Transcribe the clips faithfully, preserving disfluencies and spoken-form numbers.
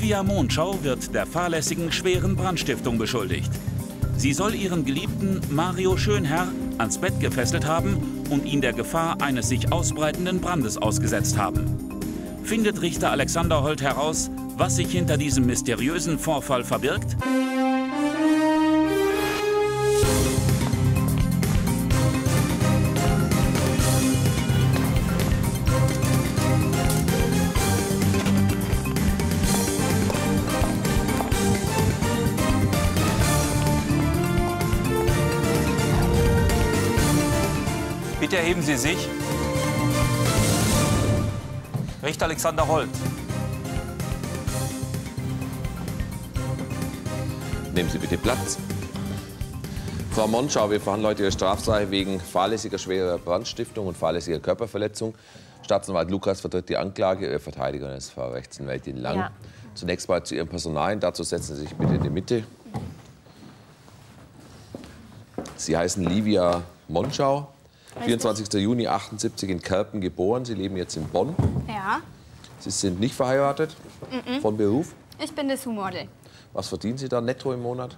Livia Monschau wird der fahrlässigen schweren Brandstiftung beschuldigt. Sie soll ihren Geliebten Mario Schönherr ans Bett gefesselt haben und ihn der Gefahr eines sich ausbreitenden Brandes ausgesetzt haben. Findet Richter Alexander Holt heraus, was sich hinter diesem mysteriösen Vorfall verbirgt? Bitte erheben Sie sich. Richter Alexander Holt. Nehmen Sie bitte Platz. Frau Monschau, wir verhandeln heute Ihre Strafsache wegen fahrlässiger schwerer Brandstiftung und fahrlässiger Körperverletzung. Staatsanwalt Lukas vertritt die Anklage. Ihr Verteidiger ist Frau Rechtsanwältin Lang. Ja. Zunächst mal zu Ihrem Personal. Dazu setzen Sie sich bitte in die Mitte. Sie heißen Livia Monschau. vierundzwanzigster Juni achtundsiebzig in Kerpen geboren. Sie leben jetzt in Bonn. Ja. Sie sind nicht verheiratet? Mm-mm. Von Beruf? Ich bin Dessous-Model. Was verdienen Sie da netto im Monat?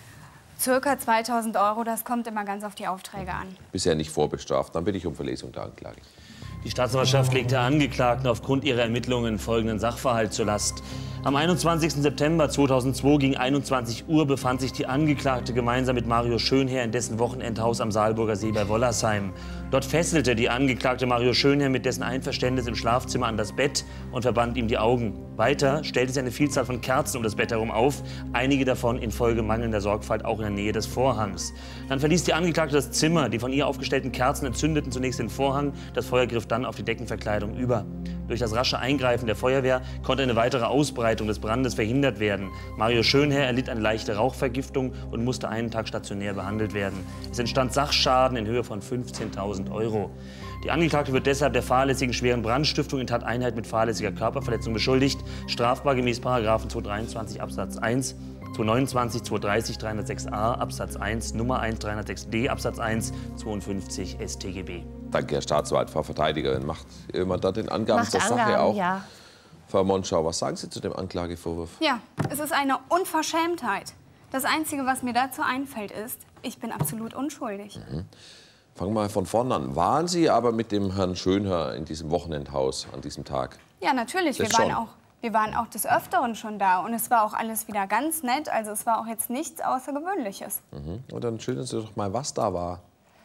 Circa zweitausend Euro, das kommt immer ganz auf die Aufträge an. Bisher nicht vorbestraft. Dann bitte ich um Verlesung der Anklage. Die Staatsanwaltschaft legt der Angeklagten aufgrund ihrer Ermittlungen folgenden Sachverhalt zur Last. Am einundzwanzigsten September zweitausendzwei gegen einundzwanzig Uhr befand sich die Angeklagte gemeinsam mit Mario Schönherr in dessen Wochenendhaus am Saalburger See bei Wollersheim. Dort fesselte die Angeklagte Mario Schönherr mit dessen Einverständnis im Schlafzimmer an das Bett und verband ihm die Augen. Weiter stellte sie eine Vielzahl von Kerzen um das Bett herum auf, einige davon infolge mangelnder Sorgfalt auch in der Nähe des Vorhangs. Dann verließ die Angeklagte das Zimmer. Die von ihr aufgestellten Kerzen entzündeten zunächst den Vorhang. Das Feuer griff dann auf die Deckenverkleidung über. Durch das rasche Eingreifen der Feuerwehr konnte eine weitere Ausbreitung des Brandes verhindert werden. Mario Schönherr erlitt eine leichte Rauchvergiftung und musste einen Tag stationär behandelt werden. Es entstand Sachschaden in Höhe von fünfzehntausend Euro. Die Angeklagte wird deshalb der fahrlässigen schweren Brandstiftung in Tateinheit mit fahrlässiger Körperverletzung beschuldigt. Strafbar gemäß Paragraphen zweihundertdreiundzwanzig Absatz eins, zweihundertneunundzwanzig, zweihundertdreißig, dreihundertsechs a Absatz eins, Nummer eins, dreihundertsechs d Absatz eins, zweiundfünfzig S t G B. Danke, Herr Staatsanwalt. Frau Verteidigerin, macht jemand da den Angaben Macht zur Angaben, Sache auch? Ja. Frau Monschau, was sagen Sie zu dem Anklagevorwurf? Ja, es ist eine Unverschämtheit. Das Einzige, was mir dazu einfällt, ist, ich bin absolut unschuldig. Mhm. Fangen wir mal von vorne an. Waren Sie aber mit dem Herrn Schönherr in diesem Wochenendhaus an diesem Tag? Ja, natürlich. Wir waren, auch, wir waren auch des Öfteren schon da. Und es war auch alles wieder ganz nett. Also es war auch jetzt nichts Außergewöhnliches. Mhm. Und dann schildern Sie doch mal, was da war.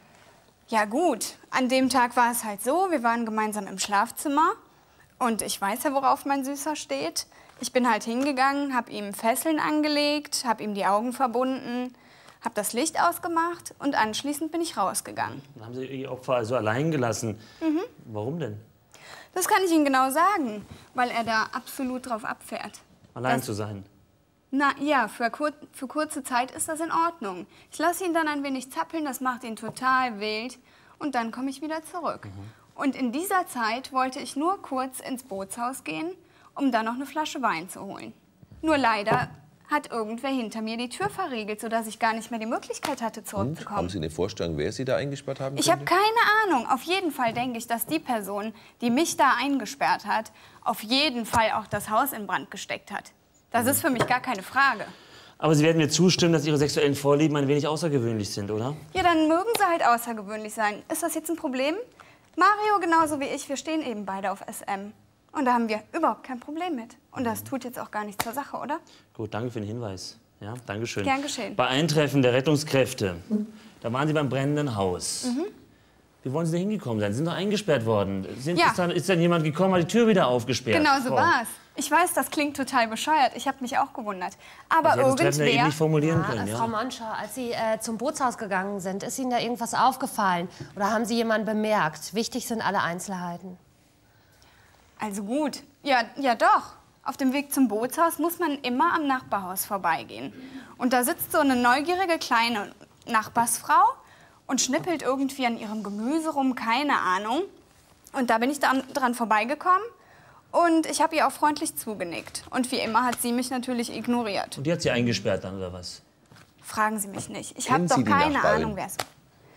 Ja gut, an dem Tag war es halt so, wir waren gemeinsam im Schlafzimmer. Und ich weiß ja, worauf mein Süßer steht. Ich bin halt hingegangen, habe ihm Fesseln angelegt, habe ihm die Augen verbunden, habe das Licht ausgemacht und anschließend bin ich rausgegangen. Dann haben Sie Ihr Opfer also allein gelassen. Mhm. Warum denn? Das kann ich Ihnen genau sagen, weil er da absolut drauf abfährt. Allein das, zu sein? Na ja, für, kur für kurze Zeit ist das in Ordnung. Ich lasse ihn dann ein wenig zappeln, das macht ihn total wild und dann komme ich wieder zurück. Mhm. Und in dieser Zeit wollte ich nur kurz ins Bootshaus gehen, um dann noch eine Flasche Wein zu holen. Nur leider hat irgendwer hinter mir die Tür verriegelt, sodass ich gar nicht mehr die Möglichkeit hatte, zurückzukommen. Und haben Sie eine Vorstellung, wer Sie da eingesperrt haben Ich habe keine Ahnung. Auf jeden Fall denke ich, dass die Person, die mich da eingesperrt hat, auf jeden Fall auch das Haus in Brand gesteckt hat. Das ist für mich gar keine Frage. Aber Sie werden mir zustimmen, dass Ihre sexuellen Vorlieben ein wenig außergewöhnlich sind, oder? Ja, dann mögen sie halt außergewöhnlich sein. Ist das jetzt ein Problem? Mario genauso wie ich, wir stehen eben beide auf S M. Und da haben wir überhaupt kein Problem mit. Und das tut jetzt auch gar nichts zur Sache, oder? Gut, danke für den Hinweis. Ja, danke schön. Gern geschehen. Bei Eintreffen der Rettungskräfte, da waren Sie beim brennenden Haus. Mhm. Wie wollen Sie da hingekommen sein? Sie sind doch eingesperrt worden. Sind, Ja. ist, dann, ist dann jemand gekommen, hat die Tür wieder aufgesperrt? Genau so Frau. war's. Ich weiß, das klingt total bescheuert. Ich habe mich auch gewundert. Aber Sie hätten das Treffen ja eben irgendwer... nicht formulieren Ja, können, äh, ja? Frau Monschau, als Sie äh, zum Bootshaus gegangen sind, ist Ihnen da irgendwas aufgefallen? Oder haben Sie jemanden bemerkt? Wichtig sind alle Einzelheiten. Also gut. Ja, ja doch. Auf dem Weg zum Bootshaus muss man immer am Nachbarhaus vorbeigehen. Und da sitzt so eine neugierige kleine Nachbarsfrau und schnippelt irgendwie an ihrem Gemüse rum, keine Ahnung. Und da bin ich dann dran vorbeigekommen und ich habe ihr auch freundlich zugenickt. Und wie immer hat sie mich natürlich ignoriert. Und die hat Sie eingesperrt dann, oder was? Fragen Sie mich nicht. Ich Kennen habe Sie doch die keine Nachbarin? Ahnung, wer es ist.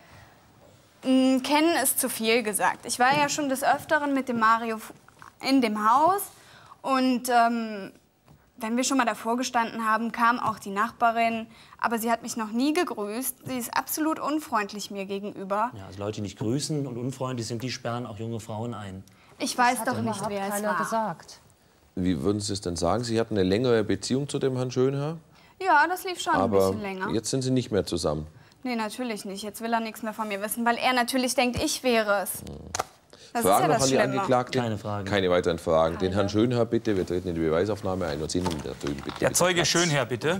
Mm, kennen ist zu viel gesagt. Ich war ja schon des Öfteren mit dem Mario in dem Haus. Und ähm, wenn wir schon mal davor gestanden haben, kam auch die Nachbarin. Aber sie hat mich noch nie gegrüßt. Sie ist absolut unfreundlich mir gegenüber. Ja, also Leute, die nicht grüßen und unfreundlich sind, die sperren auch junge Frauen ein. Ich weiß hat doch nicht, überhaupt wer es keiner war. gesagt. Wie würden Sie es denn sagen? Sie hatten eine längere Beziehung zu dem Herrn Schönherr, Ja, das lief schon ein aber bisschen länger. jetzt sind Sie nicht mehr zusammen. Nee, natürlich nicht. Jetzt will er nichts mehr von mir wissen, weil er natürlich denkt, ich wäre es. Das Fragen ist ja noch das an die Schlimme. Angeklagte? Keine Fragen. Keine weiteren Fragen. Den Herrn Schönherr bitte, wir treten in die Beweisaufnahme ein und sehen ihn da drüben bitte. Der bitte Zeuge Platz. Schönherr, bitte.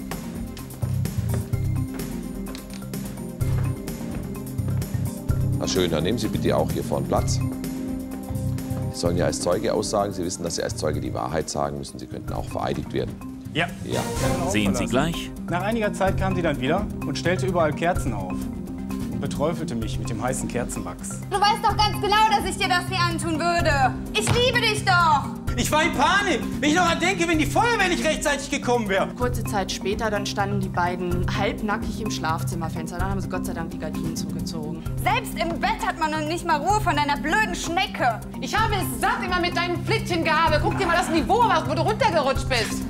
Herr Schönherr, nehmen Sie bitte auch hier vorne Platz. Sie sollen ja als Zeuge aussagen. Sie wissen, dass Sie als Zeuge die Wahrheit sagen müssen. Sie könnten auch vereidigt werden. Ja. Ja. Sehen Sie gleich. Nach einiger Zeit kam sie dann wieder und stellte überall Kerzen auf. Und beträufelte mich mit dem heißen Kerzenwachs. Du weißt doch ganz genau, dass ich dir das nie antun würde. Ich liebe dich doch. Ich war in Panik, wenn ich noch an denke, wenn die Feuerwehr nicht rechtzeitig gekommen wäre. Kurze Zeit später, dann standen die beiden halbnackig im Schlafzimmerfenster. Dann haben sie Gott sei Dank die Gardinen zugezogen. Selbst im Bett hat man noch nicht mal Ruhe von deiner blöden Schnecke. Ich habe es satt immer mit deinem Flittchengehabe. Guck dir mal das Niveau an, wo du runtergerutscht bist.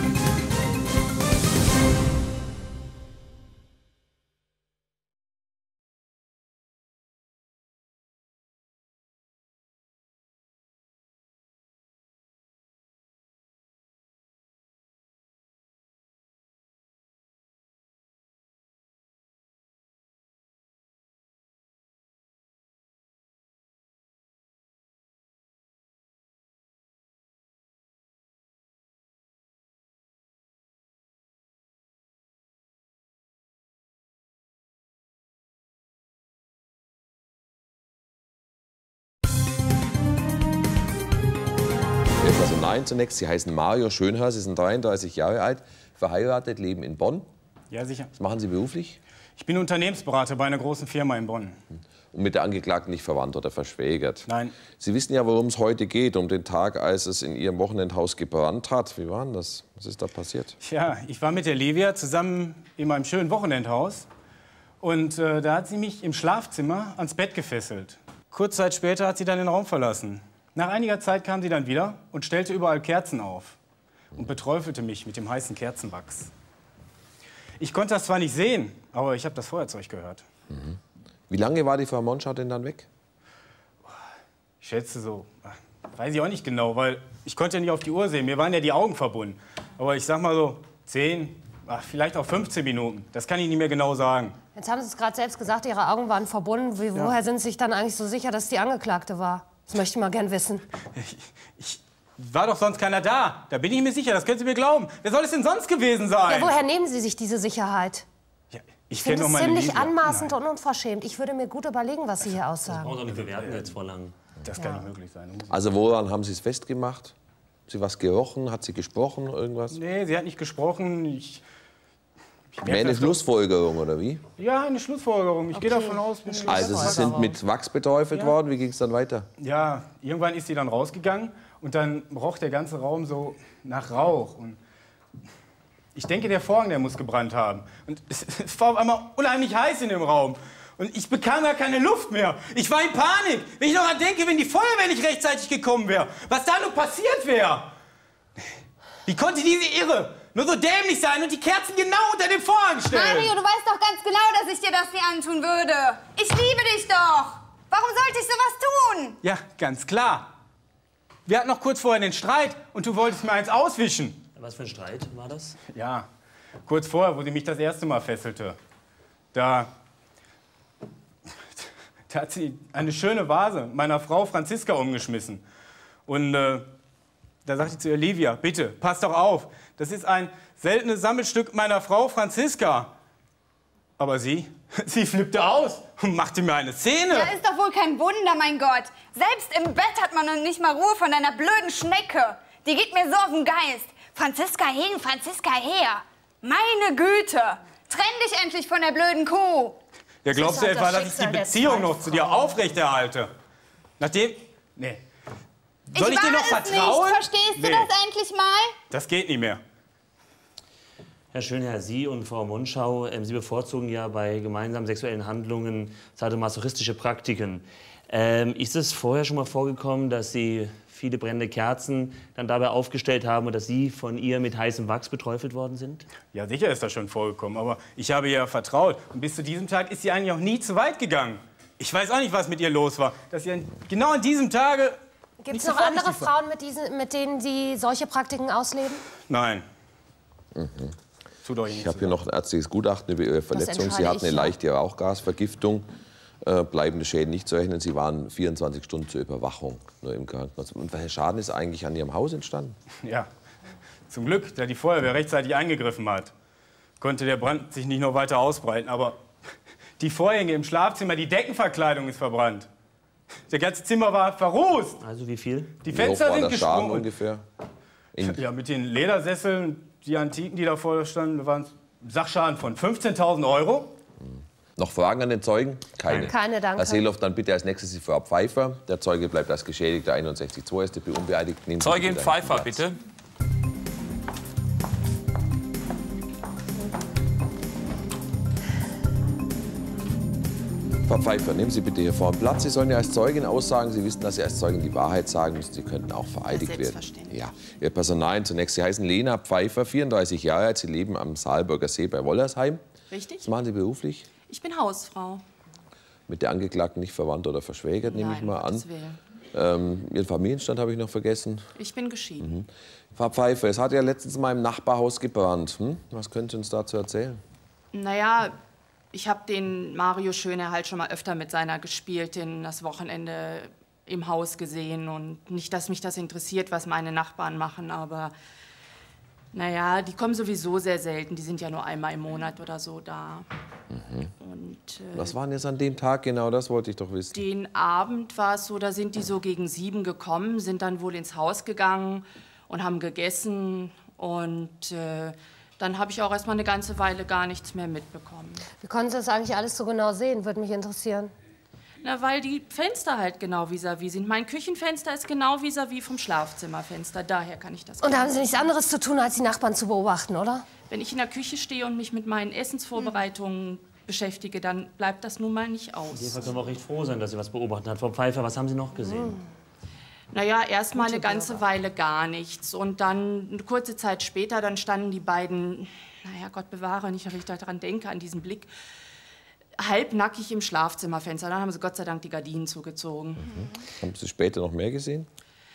Also nein, zunächst. Sie heißen Mario Schönherr, Sie sind dreiunddreißig Jahre alt, verheiratet, leben in Bonn. Ja, sicher. Was machen Sie beruflich? Ich bin Unternehmensberater bei einer großen Firma in Bonn. Und mit der Angeklagten nicht verwandt oder verschwägert? Nein. Sie wissen ja, worum es heute geht, um den Tag, als es in Ihrem Wochenendhaus gebrannt hat. Wie war denn das? Was ist da passiert? Ja, ich war mit der Livia zusammen in meinem schönen Wochenendhaus. Und äh, da hat sie mich im Schlafzimmer ans Bett gefesselt. Kurze Zeit später hat sie dann den Raum verlassen. Nach einiger Zeit kam sie dann wieder und stellte überall Kerzen auf und beträufelte mich mit dem heißen Kerzenwachs. Ich konnte das zwar nicht sehen, aber ich habe das Feuerzeug gehört. Mhm. Wie lange war die Frau Monschau denn dann weg? Ich schätze so, weiß ich auch nicht genau, weil ich konnte ja nicht auf die Uhr sehen. Mir waren ja die Augen verbunden. Aber ich sag mal so zehn, vielleicht auch fünfzehn Minuten. Das kann ich nicht mehr genau sagen. Jetzt haben Sie es gerade selbst gesagt, Ihre Augen waren verbunden. Wie, Ja. Woher sind Sie sich dann eigentlich so sicher, dass die Angeklagte war? Das möchte ich mal gern wissen. Ich, ich war doch sonst keiner da. Da bin ich mir sicher, das können Sie mir glauben. Wer soll es denn sonst gewesen sein? Ja, woher nehmen Sie sich diese Sicherheit? Ja, ich Ich kenne finde doch es meine ziemlich Livia. anmaßend Nein, und unverschämt. Ich würde mir gut überlegen, was Sie hier Das aussagen. brauchen Sie auch nicht bewerten jetzt vor lang. das kann nicht möglich sein. Also woran haben Sie es festgemacht? Hat sie was gerochen? Hat sie gesprochen? Irgendwas? Nee, sie hat nicht gesprochen. Ich, ich merke Mehr eine das doch. Schlussfolgerung, oder wie? Ja, eine Schlussfolgerung. Ich gehe Okay. davon aus. Bin Also Sie sind mit Wachs betäufelt Ja. worden. Wie ging es dann weiter? Ja, irgendwann ist sie dann rausgegangen und dann roch der ganze Raum so nach Rauch. Und ich denke, der Vorhang, der muss gebrannt haben. Und es, es war auf einmal unheimlich heiß in dem Raum. Und ich bekam gar keine Luft mehr. Ich war in Panik. Wenn ich noch an denke, wenn die Feuerwehr nicht rechtzeitig gekommen wäre, was da nur passiert wäre. Wie konnte diese Irre nur so dämlich sein und die Kerzen genau unter dem Vorhang stellen? Mario, du weißt doch ganz genau, dass ich dir das nie antun würde. Ich liebe dich doch. Warum sollte ich sowas tun? Ja, ganz klar. Wir hatten noch kurz vorher den Streit und du wolltest mir eins auswischen. Was für ein Streit war das? Ja, kurz vorher, wo sie mich das erste Mal fesselte. Da, da hat sie eine schöne Vase meiner Frau Franziska umgeschmissen. Und äh, da sagte ich zu ihr, Livia, bitte, pass doch auf. Das ist ein seltenes Sammelstück meiner Frau Franziska. Aber sie, sie flippte aus und machte mir eine Szene. Ja, ist doch wohl kein Wunder, mein Gott. Selbst im Bett hat man noch nicht mal Ruhe von deiner blöden Schnecke. Die geht mir so auf den Geist. Franziska hin, Franziska her. Meine Güte. Trenn dich endlich von der blöden Kuh. Ja, glaubst du Das ist etwa, halt das dass ich die Schicksal der Beziehung noch zwei zu dir Frauen. aufrechterhalte? Nachdem... Nee. Soll ich, ich dir noch war es vertrauen? nicht. Verstehst Nee, du das endlich mal? das geht nicht mehr. Herr Schönherr, Sie und Frau Monschau, ähm, Sie bevorzugen ja bei gemeinsamen sexuellen Handlungen sadomasochistische Praktiken. Ähm, ist es vorher schon mal vorgekommen, dass Sie viele brennende Kerzen dann dabei aufgestellt haben und dass Sie von ihr mit heißem Wachs beträufelt worden sind? Ja, sicher ist das schon vorgekommen, aber ich habe ihr vertraut. Und bis zu diesem Tag ist sie eigentlich auch nie zu weit gegangen. Ich weiß auch nicht, was mit ihr los war. Dass sie an, genau an diesem Tage... Gibt es noch andere Frauen, mit, diesen, mit denen Sie solche Praktiken ausleben? Nein. Mhm. Tut euch nicht Ich habe hier noch ein ärztliches Gutachten über Ihre Verletzung. Sie hatten eine ich, leichte Rauchgasvergiftung. Äh, bleibende Schäden nicht zu rechnen. Sie waren vierundzwanzig Stunden zur Überwachung nur im Krankenhaus. Und welcher Schaden ist eigentlich an Ihrem Haus entstanden? Ja, zum Glück, da die Feuerwehr rechtzeitig eingegriffen hat, konnte der Brand sich nicht noch weiter ausbreiten. Aber die Vorhänge im Schlafzimmer, die Deckenverkleidung ist verbrannt. Das ganze Zimmer war verrußt. Also wie viel? Die Fenster sind der Schaden gesprungen. ungefähr? In Ja, mit den Ledersesseln, die Antiken, die davor standen, waren ein Sachschaden von fünfzehntausend Euro. Noch Fragen an den Zeugen? Keine. Keine, danke. Herr Seeloff, dann bitte als nächstes die Frau Pfeiffer. Der Zeuge bleibt als Geschädigter einundsechzig Komma zwei S tP unbeeidigt. Nehmen Sie Zeugin bitte Pfeiffer, Platz. bitte. Frau Pfeiffer, nehmen Sie bitte hier vorne Platz. Sie sollen ja als Zeugin aussagen. Sie wissen, dass Sie als Zeugin die Wahrheit sagen müssen. Sie könnten auch vereidigt werden. Selbstverständlich. Ja. Ihr Personal zunächst. Sie heißen Lena Pfeiffer, vierunddreißig Jahre alt. Sie leben am Saalburger See bei Wollersheim. Richtig? Was machen Sie beruflich? Ich bin Hausfrau. Mit der Angeklagten nicht verwandt oder verschwägert, nehme Nein, ich mal um an. Gottes Willen. Ähm, Ihren Familienstand habe ich noch vergessen. Ich bin geschieden. Mhm. Frau Pfeiffer, es hat ja letztens mal im Nachbarhaus gebrannt. Hm? Was können Sie uns dazu erzählen? Naja, ich habe den Mario Schöne halt schon mal öfter mit seiner Gespieltin das Wochenende im Haus gesehen. Und nicht, dass mich das interessiert, was meine Nachbarn machen, aber naja, die kommen sowieso sehr selten. Die sind ja nur einmal im Monat oder so da. Mhm. Und, äh, Was war denn jetzt an dem Tag genau? Das wollte ich doch wissen. Den Abend war es so, da sind die so gegen sieben gekommen, sind dann wohl ins Haus gegangen und haben gegessen. Und äh, dann habe ich auch erst mal eine ganze Weile gar nichts mehr mitbekommen. Wie konnten Sie das eigentlich alles so genau sehen? Würde mich interessieren. Na, weil die Fenster halt genau vis-à-vis sind. Mein Küchenfenster ist genau vis-à-vis vom Schlafzimmerfenster. Daher kann ich das. Und da haben Sie nichts anderes zu tun, als die Nachbarn zu beobachten, oder? Wenn ich in der Küche stehe und mich mit meinen Essensvorbereitungen Hm. beschäftige, dann bleibt das nun mal nicht aus. In dem Fall können wir auch recht froh sein, dass Sie was beobachtet hat. Frau Pfeiffer, was haben Sie noch gesehen? Hm. Naja, erst mal eine ganze Weile gar nichts. Und dann, eine kurze Zeit später, dann standen die beiden, naja, Gott bewahre, nicht, dass ich daran denke, an diesen Blick, halbnackig im Schlafzimmerfenster. Dann haben sie Gott sei Dank die Gardinen zugezogen. Mhm. Haben Sie später noch mehr gesehen?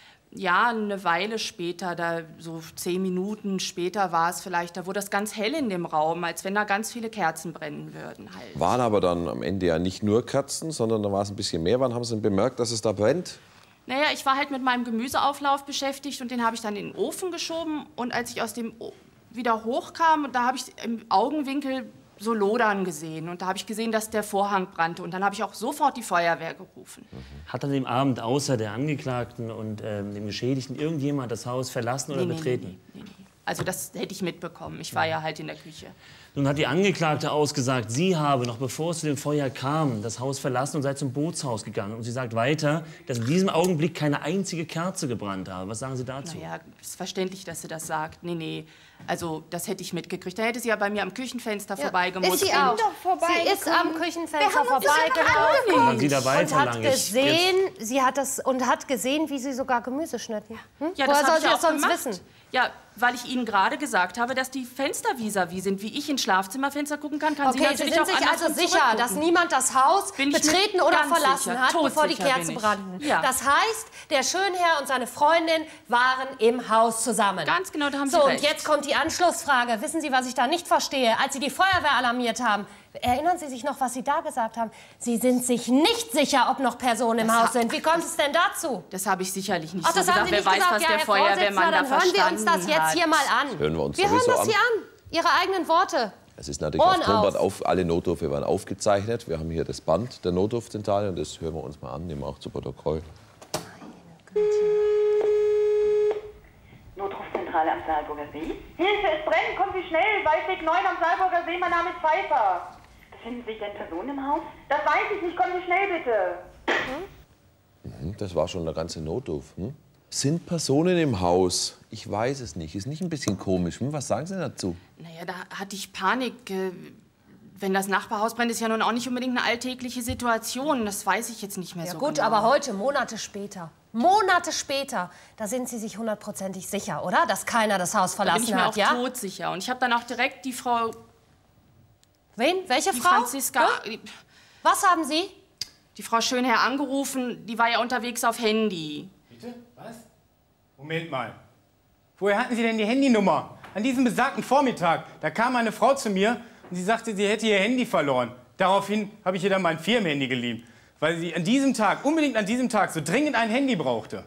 Ja, eine Weile später, da so zehn Minuten später war es vielleicht, da wurde es ganz hell in dem Raum, als wenn da ganz viele Kerzen brennen würden halt. Waren aber dann am Ende ja nicht nur Kerzen, sondern da war es ein bisschen mehr. Wann haben Sie denn bemerkt, dass es da brennt? Naja, ich war halt mit meinem Gemüseauflauf beschäftigt und den habe ich dann in den Ofen geschoben. Und als ich aus dem o wieder hochkam, da habe ich im Augenwinkel so lodern gesehen. Und da habe ich gesehen, dass der Vorhang brannte. Und dann habe ich auch sofort die Feuerwehr gerufen. Hat an dem Abend außer der Angeklagten und ähm, dem Geschädigten irgendjemand das Haus verlassen oder Nee, nee, betreten? nee, nee, nee. Also das hätte ich mitbekommen. Ich war ja halt in der Küche. Nun hat die Angeklagte ausgesagt, sie habe, noch bevor es zu dem Feuer kam, das Haus verlassen und sei zum Bootshaus gegangen. Und sie sagt weiter, dass in diesem Augenblick keine einzige Kerze gebrannt habe. Was sagen Sie dazu? Naja, ist verständlich, dass sie das sagt. Nee, nee, also das hätte ich mitgekriegt. Da hätte sie ja bei mir am Küchenfenster Ja. vorbeigemust. Ist sie auch. Sie ist am Küchenfenster vorbeigelaufen Kann sie dabei und hat verlangen? Ich- gesehen, sie hat das und hat gesehen, wie sie sogar Gemüse schnitten. Hm? Ja, Woher das soll habe sie ich das auch sonst gemacht. wissen? Ja, weil ich Ihnen gerade gesagt habe, dass die Fenster vis-à-vis sind. Wie ich ins Schlafzimmerfenster gucken kann, kann sie Okay, Sie natürlich sind auch sich also andersrum sicher, dass zurückgucken. niemand das Haus Bin ich mir betreten oder ganz verlassen sicher. hat, bevor die Todsicher Kerzen bin ich. brannten. Ja. Das heißt, der Schönherr und seine Freundin waren im Haus zusammen. Ganz genau, da haben Sie So, und recht. jetzt kommt die Anschlussfrage. Wissen Sie, was ich da nicht verstehe? Als Sie die Feuerwehr alarmiert haben, erinnern Sie sich noch, was Sie da gesagt haben? Sie sind sich nicht sicher, ob noch Personen im Das Haus ha- sind. Wie kommt es denn dazu? Das habe ich sicherlich nicht Ach, so das haben gesagt. Sie Wer nicht weiß, gesagt. was Ja, der Herr Feuerwehrmann Vorsitzender, da dann hören wir uns das verstanden jetzt hat. hier mal an. Hören wir uns Wir hören sowieso das an. hier an. Ihre eigenen Worte. Es ist natürlich Ohren auf Tonband auf. auf. Alle Notrufe werden aufgezeichnet. Wir haben hier das Band der Notrufzentrale und das hören wir uns mal an, nehmen wir auch zu Protokoll. Notrufzentrale am Saalburger See. Hilfe, es brennt, kommen Sie schnell. Waldweg neun am Saalburger See, mein Name ist Pfeiffer. Befinden sich denn Personen im Haus? Das weiß ich nicht, kommen Sie schnell bitte. Mhm, das war schon der ganze Notruf. Hm? Sind Personen im Haus? Ich weiß es nicht. Ist nicht ein bisschen komisch. Hm? Was sagen Sie dazu? Naja, da hatte ich Panik, äh, wenn das Nachbarhaus brennt, ist ja nun auch nicht unbedingt eine alltägliche Situation. Das weiß ich jetzt nicht mehr Ja so gut, genau. aber heute, Monate später, Monate später, da sind Sie sich hundertprozentig sicher, oder? Dass keiner das Haus Da bin verlassen ich mir hat, auch ja? todsicher. Und ich habe dann auch direkt die Frau... Wen? Welche die Frau? Franziska... Hm? Was haben Sie? Die Frau Schönherr angerufen. Die war ja unterwegs auf Handy. Bitte? Was? Moment mal. Woher hatten Sie denn die Handynummer? An diesem besagten Vormittag, da kam eine Frau zu mir und sie sagte, sie hätte ihr Handy verloren. Daraufhin habe ich ihr dann mein Firmenhandy geliehen, weil sie an diesem Tag, unbedingt an diesem Tag, so dringend ein Handy brauchte.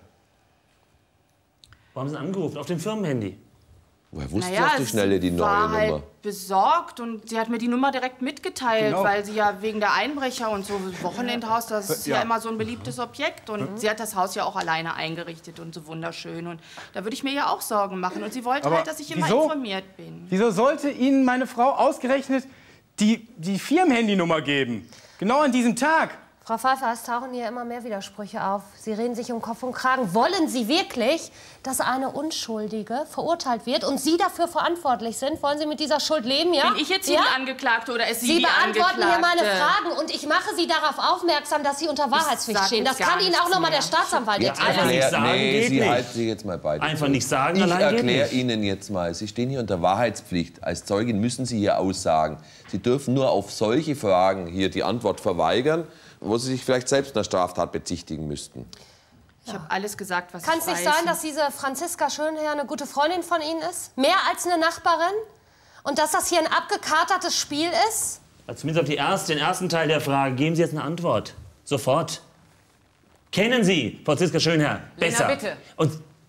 Wo haben Sie angerufen? Auf dem Firmenhandy? Woher wusste Naja, sie auf die Schnelle die sie neue war Nummer? halt besorgt und sie hat mir die Nummer direkt mitgeteilt, Genau. weil sie ja wegen der Einbrecher und so Wochenendhaus, das ist ja, Ja. immer so ein beliebtes Objekt und Mhm. sie hat das Haus ja auch alleine eingerichtet und so wunderschön und da würde ich mir ja auch Sorgen machen und sie wollte Aber halt, dass ich immer wieso? informiert bin. Wieso sollte Ihnen meine Frau ausgerechnet die, die Firmenhandynummer geben? Genau an diesem Tag. Frau Pfeiffer, es tauchen hier immer mehr Widersprüche auf. Sie reden sich um Kopf und Kragen. Wollen Sie wirklich, dass eine Unschuldige verurteilt wird und Sie dafür verantwortlich sind? Wollen Sie mit dieser Schuld leben, ja? Bin ich jetzt hier ja? die Angeklagte oder ist sie, Sie die beantworten hier meine Angeklagte? Fragen und ich mache Sie darauf aufmerksam, dass Sie unter Wahrheitspflicht sag stehen. jetzt Das kann gar Ihnen auch nichts noch mal der mehr. Staatsanwalt Ja, erklären. einfach nicht erklär, sagen nee, geht Sie nicht. halten sich jetzt mal beide. Einfach zurück. nicht sagen, Ich allein geht erkläre nicht. Ihnen jetzt mal, Sie stehen hier unter Wahrheitspflicht. Als Zeugin müssen Sie hier aussagen. Sie dürfen nur auf solche Fragen hier die Antwort verweigern, wo Sie sich vielleicht selbst einer Straftat bezichtigen müssten. Ich habe alles gesagt, was Kann ich es weiß. nicht sein, dass diese Franziska Schönherr eine gute Freundin von Ihnen ist? Mehr als eine Nachbarin? Und dass das hier ein abgekatertes Spiel ist? Also zumindest auf die erste, den ersten Teil der Frage geben Sie jetzt eine Antwort. Sofort. Kennen Sie Franziska Schönherr besser? bitte. Und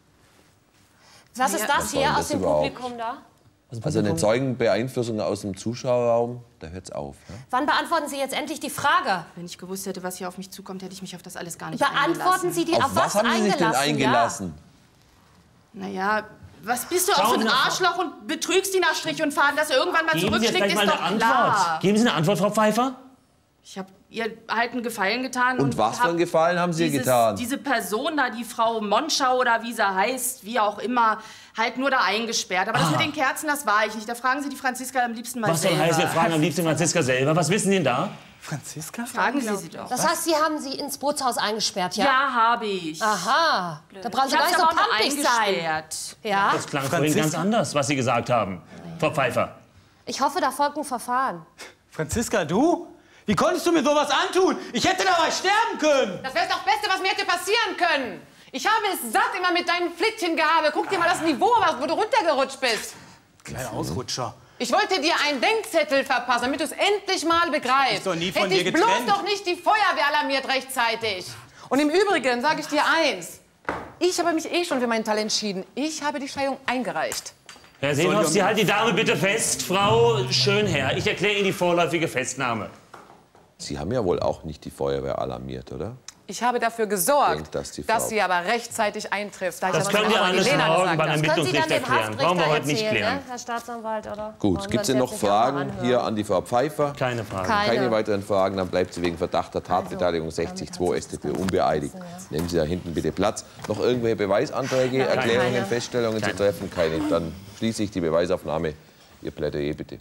Was ist das Was soll hier das aus dem überhaupt? Publikum da? Also eine Zeugenbeeinflussung aus dem Zuschauerraum, da hört's auf. Ne? Wann beantworten Sie jetzt endlich die Frage? Wenn ich gewusst hätte, was hier auf mich zukommt, hätte ich mich auf das alles gar nicht Beantworten Sie die Auf, auf, was haben Sie sich denn eingelassen? Naja, was bist du auch Schauen für ein Sie nach- Arschloch und betrügst die nach Strich und Faden, dass er irgendwann mal geben Sie jetzt zurückschlägt, gleich ist mal doch eine klar. Antwort. Geben Sie eine Antwort, Frau Pfeiffer? Ich habe ihr halt einen Gefallen getan. Und was für hab einen Gefallen haben Sie ihr dieses, getan? Diese Person da, die Frau Monschau oder wie sie heißt, wie auch immer, halt nur da eingesperrt. Aber das Ah. mit den Kerzen, das war ich nicht. Da fragen Sie die Franziska am liebsten mal Was soll selber. heißen, wir fragen am liebsten Franziska selber. Was wissen Sie denn da? Franziska? Fragen Sie sie doch. Das heißt, Sie haben sie ins Bootshaus eingesperrt, ja? Ja, habe ich. Aha. Da brauchen Sie Ich gar habe nicht sie so aber auch nur pampig sein. eingesperrt. Ja? Das klang vorhin ganz anders, was Sie gesagt haben. Frau Pfeiffer. Ich hoffe, da folgt ein Verfahren. Franziska, du? Wie konntest du mir sowas antun? Ich hätte dabei sterben können. Das wäre das Beste, was mir hätte passieren können. Ich habe es satt immer mit deinen Flittchengehabe. Guck dir mal das Niveau, wo du runtergerutscht bist. Kleiner Ausrutscher. Ich wollte dir einen Denkzettel verpassen, damit du es endlich mal begreifst. Ist doch nie von Hätte dir ich bloß getrennt. doch nicht die Feuerwehr alarmiert rechtzeitig. Und im Übrigen sage ich dir eins. Ich habe mich eh schon für meinen Teil entschieden. Ich habe die Scheidung eingereicht. Herr Seehoff, Sie halten die Dame bitte fest. Frau Schönherr, ich erkläre Ihnen die vorläufige Festnahme. Sie haben ja wohl auch nicht die Feuerwehr alarmiert, oder? Ich habe dafür gesorgt, Denkt, dass die dass Frau- sie aber rechtzeitig eintrifft. Da ich Das aber können wir noch alles Elena morgen gesagt beim habe. Können Sie dann Ermittlungsrichter dem klären. Brauchen wir Haftrichter heute nicht erzählen, klären. ne, Herr Staatsanwalt, oder? Gut, Wollen gibt es wir denn uns noch jetzt nicht noch mal Fragen anhören? hier an die Frau Pfeiffer? Keine Frage. Keine. Keine weiteren Fragen, dann bleibt sie wegen Verdacht der Tatbeteiligung sechzig Punkt zwei S t P unbeeidigt. Nehmen Sie da hinten bitte Platz. Noch irgendwelche Beweisanträge, Erklärungen, Keine. Feststellungen zu Keine. treffen? Keine. Dann schließe ich die Beweisaufnahme. Ihr Plädoyer bitte.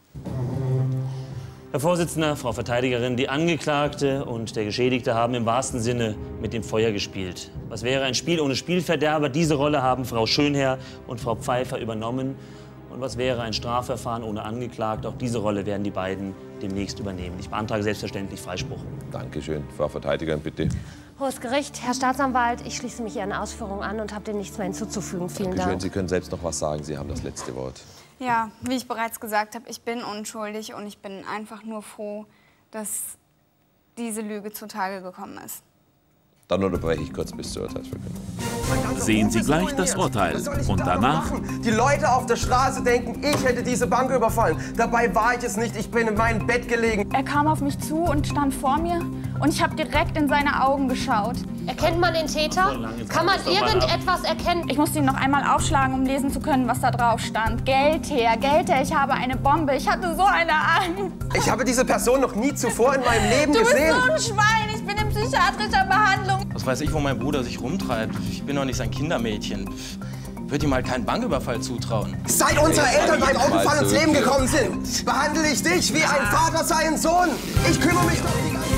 Herr Vorsitzender, Frau Verteidigerin, die Angeklagte und der Geschädigte haben im wahrsten Sinne mit dem Feuer gespielt. Was wäre ein Spiel ohne Spielverderber? Diese Rolle haben Frau Schönherr und Frau Pfeiffer übernommen. Und was wäre ein Strafverfahren ohne Angeklagte? Auch diese Rolle werden die beiden demnächst übernehmen. Ich beantrage selbstverständlich Freispruch. Dankeschön. Frau Verteidigerin, bitte. Hohes Gericht, Herr Staatsanwalt, ich schließe mich Ihren Ausführungen an und habe dem nichts mehr hinzuzufügen. Vielen Dankeschön. Dank. Sie können selbst noch was sagen. Sie haben das letzte Wort. Ja, wie ich bereits gesagt habe, ich bin unschuldig und ich bin einfach nur froh, dass diese Lüge zutage gekommen ist. Dann unterbreche ich kurz bis zur Urteilsverkündung. Sehen Sie gleich das Urteil. Und danach Die Leute auf der Straße denken, ich hätte diese Bank überfallen. Dabei war ich es nicht. Ich bin in meinem Bett gelegen. Er kam auf mich zu und stand vor mir und ich habe direkt in seine Augen geschaut. Erkennt man den Täter? Kann man irgendetwas erkennen? Ich musste ihn noch einmal aufschlagen, um lesen zu können, was da drauf stand. Geld her, Geld her, ich habe eine Bombe. Ich hatte so eine Angst. Ich habe diese Person noch nie zuvor in meinem Leben Du bist gesehen. so ein Schwein, ich bin in psychiatrischer Behandlung. Was weiß ich, wo mein Bruder sich rumtreibt. Ich bin doch nicht sein Kindermädchen. würde ihm halt keinen Banküberfall zutrauen. Seit unsere Eltern beim Autofall ins Leben gekommen sind, behandle ich dich wie ein Vater seinen Sohn. Ich kümmere mich doch die ganze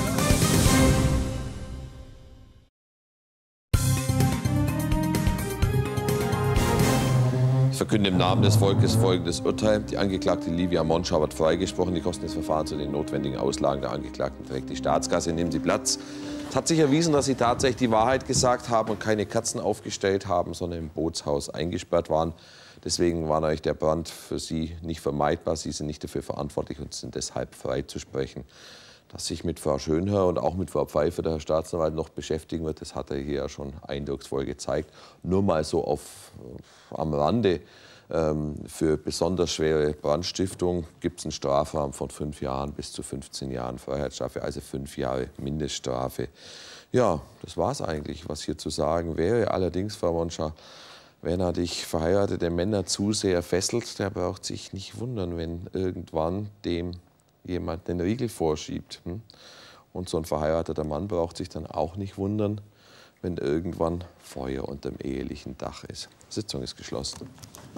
Ich verkünde im Namen des Volkes folgendes Urteil. Die Angeklagte Livia Monschau wird freigesprochen. Die Kosten des Verfahrens und die notwendigen Auslagen der Angeklagten trägt die Staatskasse. Nehmen Sie Platz. Es hat sich erwiesen, dass Sie tatsächlich die Wahrheit gesagt haben und keine Katzen aufgestellt haben, sondern im Bootshaus eingesperrt waren. Deswegen war euch der Brand für Sie nicht vermeidbar. Sie sind nicht dafür verantwortlich und sind deshalb freizusprechen. Dass sich mit Frau Schönherr und auch mit Frau Pfeiffer der Herr Staatsanwalt noch beschäftigen wird, das hat er hier ja schon eindrucksvoll gezeigt. Nur mal so auf, am Rande. Ähm, für besonders schwere Brandstiftung gibt es einen Strafrahmen von fünf Jahren bis zu fünfzehn Jahren Freiheitsstrafe, also fünf Jahre Mindeststrafe. Ja, das war es eigentlich, was hier zu sagen wäre. Allerdings, Frau Monschau, wenn er dich verheiratete Männer zu sehr fesselt, der braucht sich nicht wundern, wenn irgendwann dem jemand den Riegel vorschiebt. Und so ein verheirateter Mann braucht sich dann auch nicht wundern, wenn irgendwann Feuer unterm ehelichen Dach ist. Sitzung ist geschlossen.